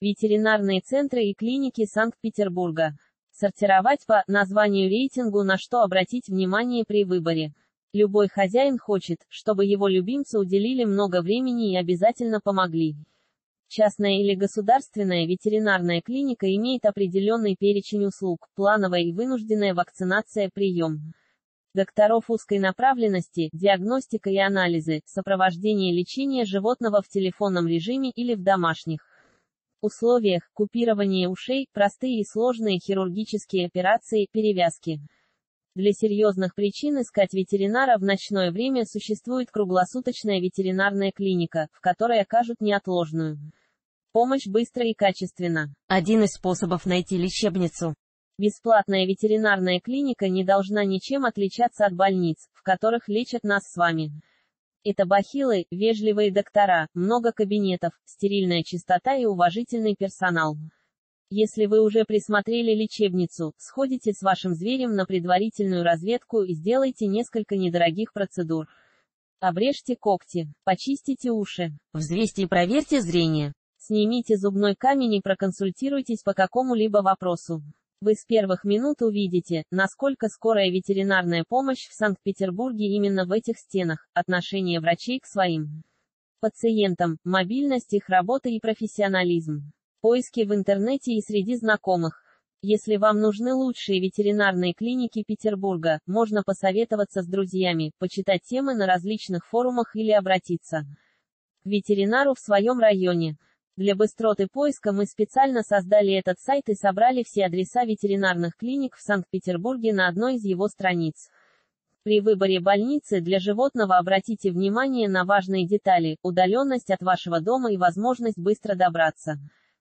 Ветеринарные центры и клиники Санкт-Петербурга. Сортировать по названию рейтингу, на что обратить внимание при выборе. Любой хозяин хочет, чтобы его любимцу уделили много времени и обязательно помогли. Частная или государственная ветеринарная клиника имеет определенный перечень услуг, плановая и вынужденная вакцинация, прием докторов узкой направленности, диагностика и анализы, сопровождение лечения животного в телефонном режиме или в домашних условиях, купирование ушей, простые и сложные хирургические операции, перевязки. Для серьезных причин искать ветеринара в ночное время существует круглосуточная ветеринарная клиника, в которой окажут неотложную помощь быстро и качественно. Один из способов найти лечебницу. Бесплатная ветеринарная клиника не должна ничем отличаться от больниц, в которых лечат нас с вами. Это бахилы, вежливые доктора, много кабинетов, стерильная чистота и уважительный персонал. Если вы уже присмотрели лечебницу, сходите с вашим зверем на предварительную разведку и сделайте несколько недорогих процедур. Обрежьте когти, почистите уши, Взвесьте и проверьте зрение. снимите зубной камень и проконсультируйтесь по какому-либо вопросу. Вы с первых минут увидите, насколько скорая ветеринарная помощь в Санкт-Петербурге именно в этих стенах, отношение врачей к своим пациентам, мобильность их работы и профессионализм. Поиски в интернете и среди знакомых. Если вам нужны лучшие ветеринарные клиники Петербурга, можно посоветоваться с друзьями, почитать темы на различных форумах или обратиться к ветеринару в своем районе. Для быстроты поиска мы специально создали этот сайт и собрали все адреса ветеринарных клиник в Санкт-Петербурге на одной из его страниц. При выборе больницы для животного обратите внимание на важные детали: удаленность от вашего дома и возможность быстро добраться.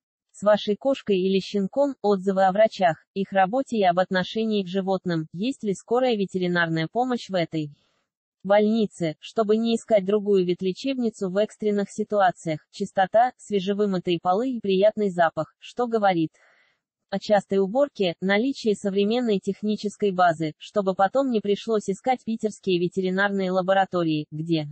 С вашей кошкой или щенком, отзывы о врачах, их работе и об отношении к животным, есть ли скорая ветеринарная помощь в этой больнице, чтобы не искать другую ветлечебницу в экстренных ситуациях, чистота, свежевымытые полы и приятный запах, что говорит о частой уборке, наличии современной технической базы, чтобы потом не пришлось искать питерские ветеринарные лаборатории, где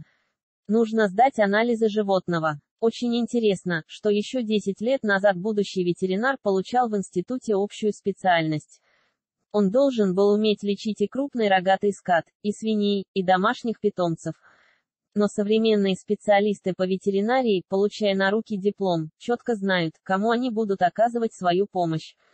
нужно сдать анализы животного. Очень интересно, что еще 10 лет назад будущий ветеринар получал в институте общую специальность. Он должен был уметь лечить и крупный рогатый скот, и свиней, и домашних питомцев. Но современные специалисты по ветеринарии, получая на руки диплом, четко знают, кому они будут оказывать свою помощь.